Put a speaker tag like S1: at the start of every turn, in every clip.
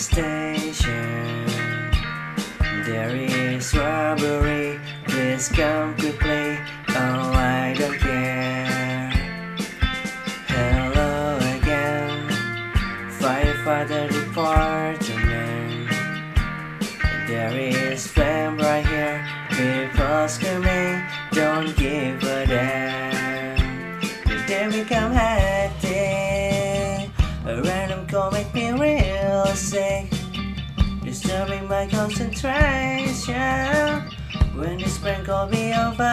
S1: station. There is robbery, please come quickly. Oh, I don't care. Hello again, firefighter department. There is flame right here, people screaming, don't give a damn. The day become hectic, a random call make me real sick, disturbing my concentration. When this prank call be over,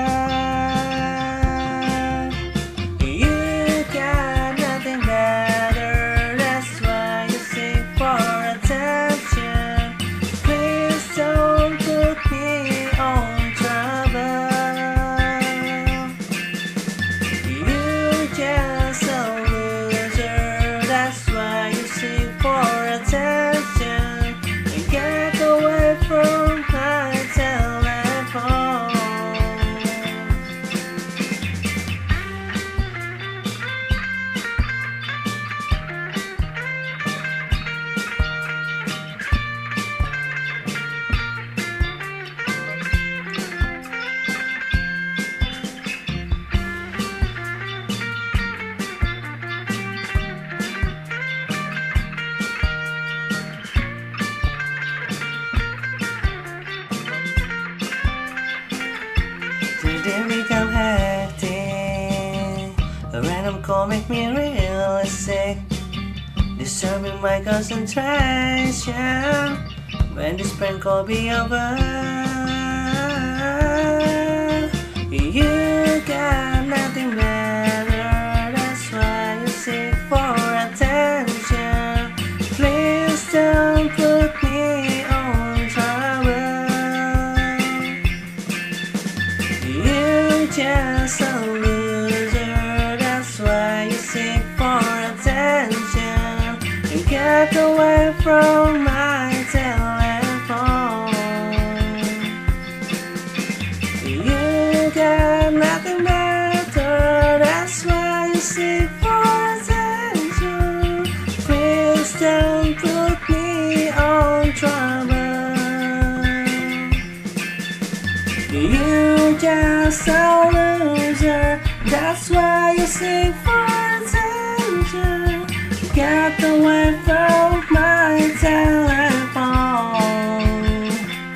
S1: you got nothing better, that's why you seek for attention. Please don't put me on trouble. You just a loser, that's why you seek for attention. And get away from my telephone. Today become hectic, a random call make me real sick, disturbing my concentration. When this prank call be over, you got nothing better, that's why you seek for attention. Please don't put me on trouble. You just a loser, that's why you seek for attention. And get away from my telephone. You got nothing better, that's why you seek for attention. Please don't put me on trouble. You just a loser, that's why you seek for attention. Get away from my telephone.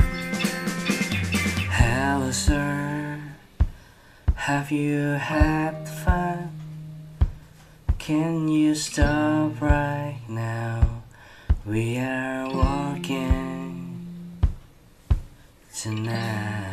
S1: Hello sir, have you had fun? Can you stop right now? We are walking tonight.